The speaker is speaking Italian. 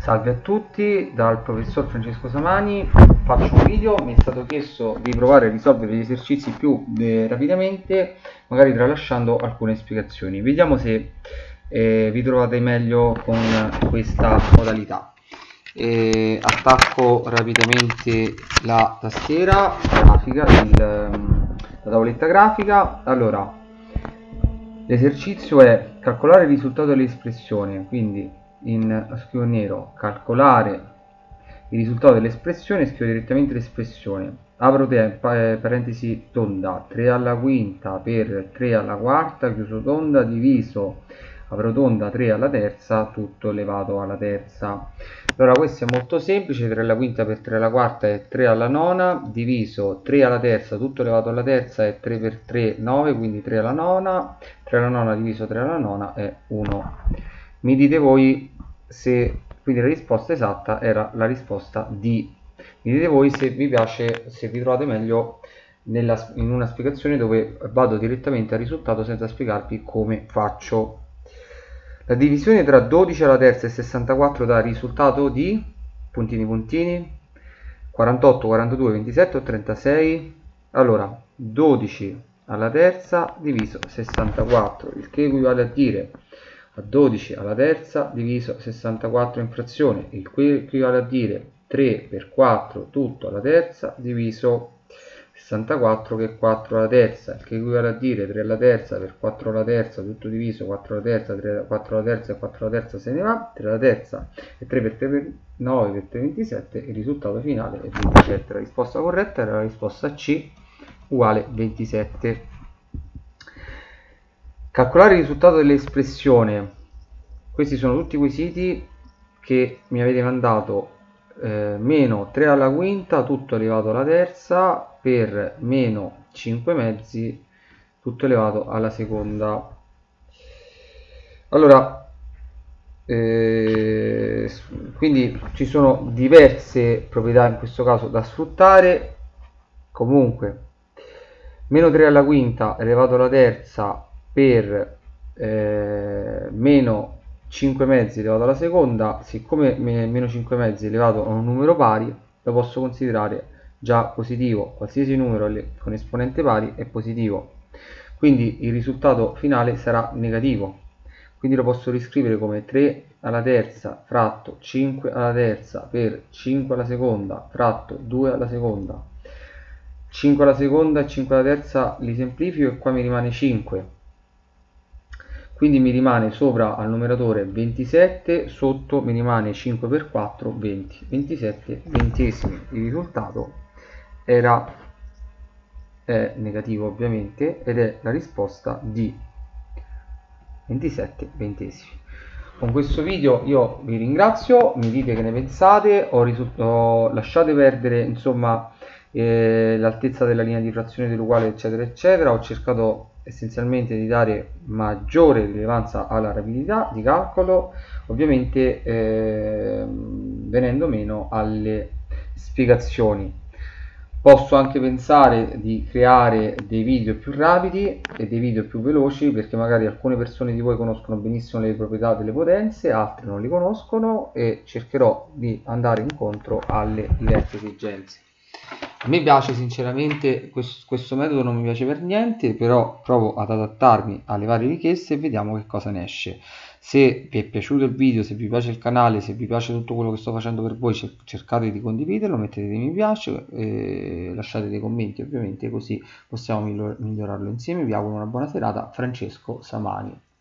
Salve a tutti, dal professor Francesco Samani. Faccio un video, mi è stato chiesto di provare a risolvere gli esercizi più rapidamente, magari tralasciando alcune spiegazioni. Vediamo se vi trovate meglio con questa modalità. Attacco rapidamente la tastiera grafica, la tavoletta grafica. Allora, l'esercizio è calcolare il risultato dell'espressione, quindi scrivo nero, calcolare il risultato dell'espressione, scrivo direttamente l'espressione, apro parentesi tonda, 3 alla quinta per 3 alla quarta, chiuso tonda, diviso, apro tonda, 3 alla terza, tutto elevato alla terza. Allora questo è molto semplice, 3 alla quinta per 3 alla quarta è 3 alla nona, diviso 3 alla terza, tutto elevato alla terza è 3 per 3, 9, quindi 3 alla nona, 3 alla nona diviso 3 alla nona è 1. Mi dite voi se, quindi la risposta esatta era la risposta D. Mi dite voi se vi piace, se vi trovate meglio in una spiegazione dove vado direttamente al risultato senza spiegarvi come faccio. La divisione tra 12 alla terza e 64 dà risultato di puntini puntini 48, 42, 27 o 36. Allora 12 alla terza diviso 64, il che equivale a dire a 12 alla terza diviso 64 in frazione, il che equivale a dire 3 per 4 tutto alla terza diviso 64 che è 4 alla terza, il che equivale a dire 3 alla terza per 4 alla terza tutto diviso 4 alla terza, 4 alla terza e 4 alla terza se ne va, 3 alla terza e 3 per 3 per 9 per 3 27, il risultato finale è 27. La risposta corretta era la risposta C, uguale 27. Calcolare il risultato dell'espressione. Questi sono tutti quesiti che mi avete mandato. Meno 3 alla quinta tutto elevato alla terza per meno 5 mezzi tutto elevato alla seconda. Allora quindi ci sono diverse proprietà in questo caso da sfruttare. Comunque meno 3 alla quinta elevato alla terza per meno 5 mezzi elevato alla seconda, siccome meno 5 mezzi elevato a un numero pari lo posso considerare già positivo, qualsiasi numero con esponente pari è positivo, quindi il risultato finale sarà negativo, quindi lo posso riscrivere come 3 alla terza fratto 5 alla terza per 5 alla seconda fratto 2 alla seconda. 5 alla seconda e 5 alla terza li semplifico e qua mi rimane 5, quindi mi rimane sopra al numeratore 27, sotto mi rimane 5 per 4, 20, 27 ventesimi. Il risultato è negativo ovviamente ed è la risposta D, 27 ventesimi. Con questo video io vi ringrazio, mi dite che ne pensate, lasciate perdere insomma l'altezza della linea di frazione dell'uguale eccetera eccetera. Ho cercato essenzialmente di dare maggiore rilevanza alla rapidità di calcolo, ovviamente venendo meno alle spiegazioni. Posso anche pensare di creare dei video più rapidi e dei video più veloci, perché magari alcune persone di voi conoscono benissimo le proprietà delle potenze, altre non li conoscono, e cercherò di andare incontro alle diverse esigenze. A me piace sinceramente, questo metodo non mi piace per niente, però provo ad adattarmi alle varie richieste e vediamo che cosa ne esce. Se vi è piaciuto il video, se vi piace il canale, se vi piace tutto quello che sto facendo per voi, cercate di condividerlo, mettete dei mi piace, lasciate dei commenti ovviamente, così possiamo migliorarlo insieme. Vi auguro una buona serata. Francesco Samani.